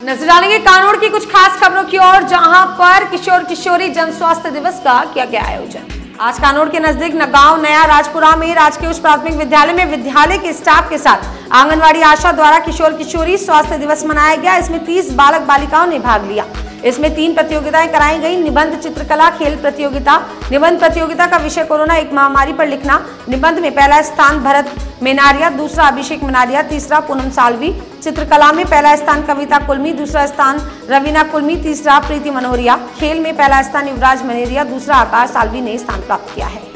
नजर डालेंगे कानोड़ की कुछ खास खबरों की ओर, जहां पर किशोर किशोरी जन स्वास्थ्य दिवस का किया गया आयोजन। आज कानोड़ के नजदीक गांव नया राजपुरा में राजकीय उच्च प्राथमिक विद्यालय में विद्यालय के स्टाफ के साथ आंगनवाड़ी आशा द्वारा किशोर किशोरी स्वास्थ्य दिवस मनाया गया। इसमें 30 बालक बालिकाओं ने भाग लिया। इसमें 3 प्रतियोगिताएं कराई गई। निबंध, चित्रकला, खेल प्रतियोगिता। निबंध प्रतियोगिता का विषय कोरोना एक महामारी पर लिखना। निबंध में पहला स्थान भरत मेनारिया, दूसरा अभिषेक मेनारिया, तीसरा पूनम सालवी। चित्रकला में पहला स्थान कविता कुलमी, दूसरा स्थान रवीना कुलमी, तीसरा प्रीति मनोरिया। खेल में पहला स्थान युवराज मनेरिया, दूसरा आकाश सालवी ने स्थान प्राप्त किया है।